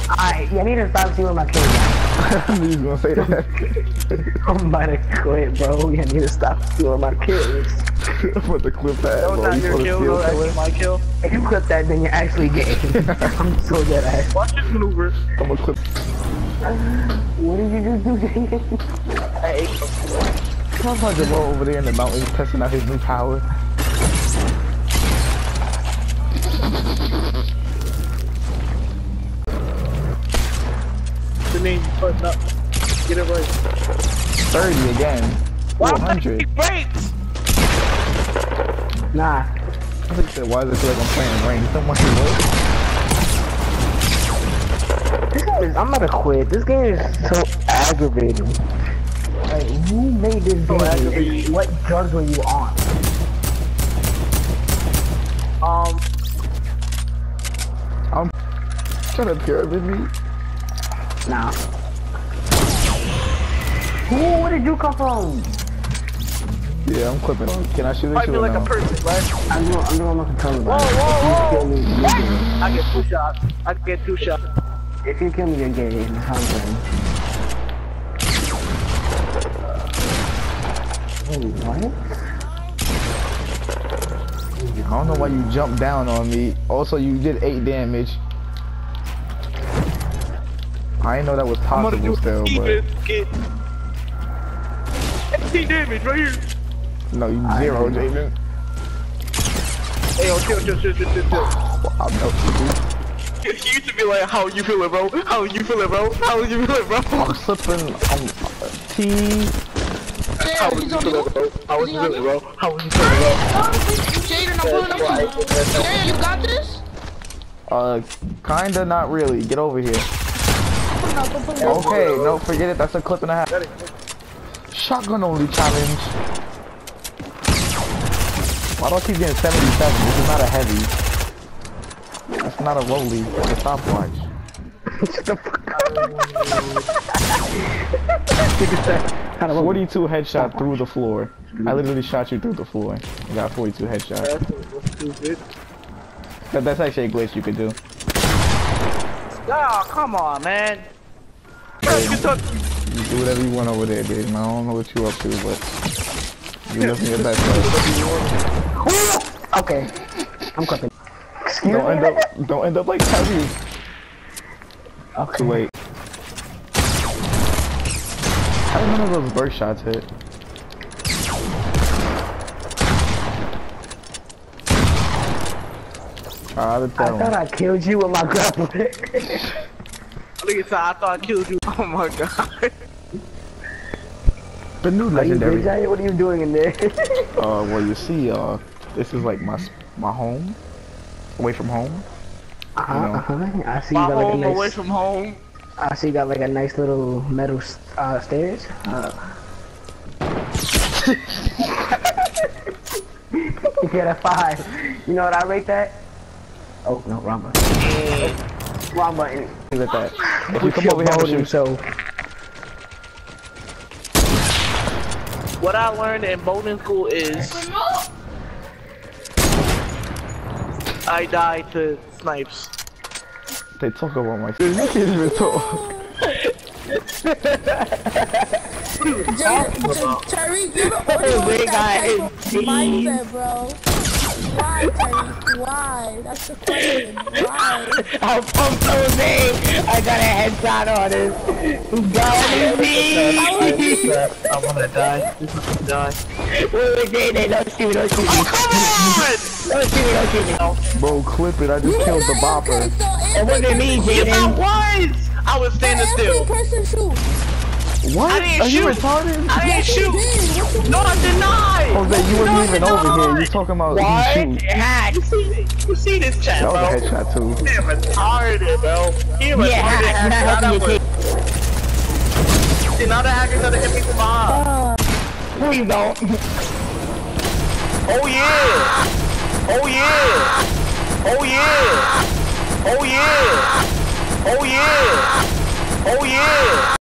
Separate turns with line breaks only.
Alright, you need to stop stealing my kills.
I knew you was gonna say that.
I'm about to quit, bro. You need to stop stealing my kills.
Put the clip that.
That was not your kill, no, that's my kill.
If you clip that, then you're actually gay. I'm so dead ass.
Watch this maneuver.
I'm gonna clip.
What did you just do, Jaden?
Hey.
I'm about to roll over there in the mountains, testing out his new power.
The name button up. Get it right.
30 again.
Wow,
100.
he breaks!
Nah.
I think that why does it feel like I'm playing rain? So much work.
This game is, I'm about to quit. This game is so aggravating. Like, who made this game? And what drugs were you on?
I'm trying to pyramid me.
Nah. Where did you come from?
Yeah, I'm clipping. Can I shoot
Fight
this
me
or
like
no?
a person, right?
I'm doing nothing to tell you.
Whoa, whoa, whoa! I get 2 shots. I get 2 shots.
If you kill me, you're gay. I'm saying. Wait, what?
I don't know why you jumped down on me. Also, you did 8 damage. I didn't know that was possible still, but...
18 damage right here.
No, you 0, Jaden.
Hey, yo, chill.
I'll melt you, dude.
You used to be like, how you feeling, bro? How you feeling, bro? How you feeling, bro?
I'm slipping. T.
How was you feeling, bro? How was you feeling, bro? How was you feeling, bro?
Jaden, I'm pulling up on you. Yeah, you got this?
Kinda, not really. Get over here. Okay, no, forget it. That's a clip and a half. Shotgun only challenge. Why do I keep getting 77? This is not a heavy. It's not a rollie. It's a stopwatch.
Shut the fuck up.
42 headshot through the floor. I literally shot you through the floor. I got 42 headshot.
That's stupid.
That's actually a glitch you could do.
Oh, come on, man.
Hey, you do whatever you want over there, dude. I don't know what you up to, but you're living your best life.
Okay. I'm clipping.
Don't end up like Terry.
Okay.
Wait. How did none of those burst shots hit?
I thought I killed you with my grapple.
Look at that, I thought I killed you. Oh my god.
The new legendary.
What are you doing in there?
Well, you see, this is like my home, away from home.
I see you
My
got like a
home
nice,
away from home.
I see you got like a nice little metal stairs. You get a 5. You know what I rate that? Oh no, wrong button. Wrong button.
Look at that. If you come over here and shoot.
What I learned in boating school is I died to snipes.
They talk about my food. You can't even talk.
Tariq, you're the only one with that type of mindset, bro. Why, Tariq? Why? That's the question. Why?
I'm pumped Jose. I got a headshot on him. Who got me?
I'm gonna die. This is gonna die.
Wait, don't shoot me.
Oh, come on!
Don't shoot me.
Bro, clip it. I just killed the bopper.
It wasn't me, Jaden.
I was standing still.
Person shoot.
What?
I didn't
Are you
shoot.
retarded?
I didn't shoot. No, I did not.
Jose, you weren't even over here. You talking about you shoot.
Hack.
You see this chat,
That
bro?
was a headshot too.
Damn retarded, bro. He retarded.
I'm not helping you, kid.
See, now the hackers are hit me from behind.
Please don't.
Oh yeah. Oh yeah. Oh yeah. Oh yeah. Oh yeah. Oh yeah.